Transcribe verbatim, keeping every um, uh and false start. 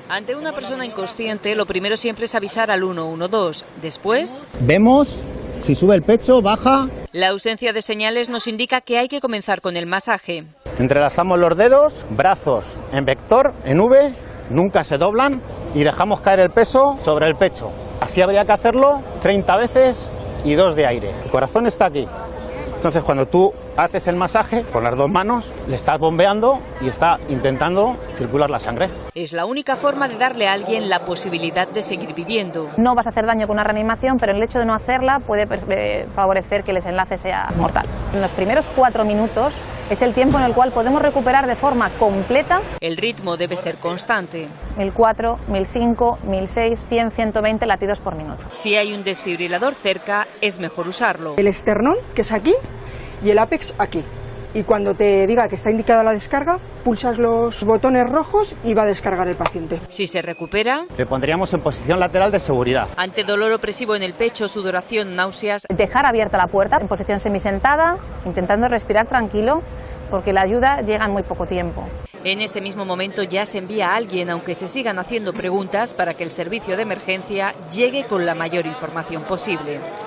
Ante una persona inconsciente, lo primero siempre es avisar al uno uno dos. Después, vemos si sube el pecho, baja. La ausencia de señales nos indica que hay que comenzar con el masaje. Entrelazamos los dedos, brazos en vector, en V, nunca se doblan y dejamos caer el peso sobre el pecho. Así habría que hacerlo treinta veces y dos de aire. El corazón está aquí. Entonces, cuando tú haces el masaje con las dos manos, le estás bombeando y está intentando circular la sangre. Es la única forma de darle a alguien la posibilidad de seguir viviendo. No vas a hacer daño con una reanimación, pero el hecho de no hacerla puede favorecer que el desenlace sea mortal. En los primeros cuatro minutos es el tiempo en el cual podemos recuperar de forma completa. El ritmo debe ser constante. mil cuatro, mil cinco, mil seis, cien, ciento veinte latidos por minuto. Si hay un desfibrilador cerca, es mejor usarlo. El esternón, que es aquí, y el ápex aquí. Y cuando te diga que está indicada la descarga, pulsas los botones rojos y va a descargar el paciente. Si se recupera, le pondríamos en posición lateral de seguridad. Ante dolor opresivo en el pecho, sudoración, náuseas, dejar abierta la puerta en posición semisentada, intentando respirar tranquilo, porque la ayuda llega en muy poco tiempo. En ese mismo momento ya se envía a alguien, aunque se sigan haciendo preguntas, para que el servicio de emergencia llegue con la mayor información posible.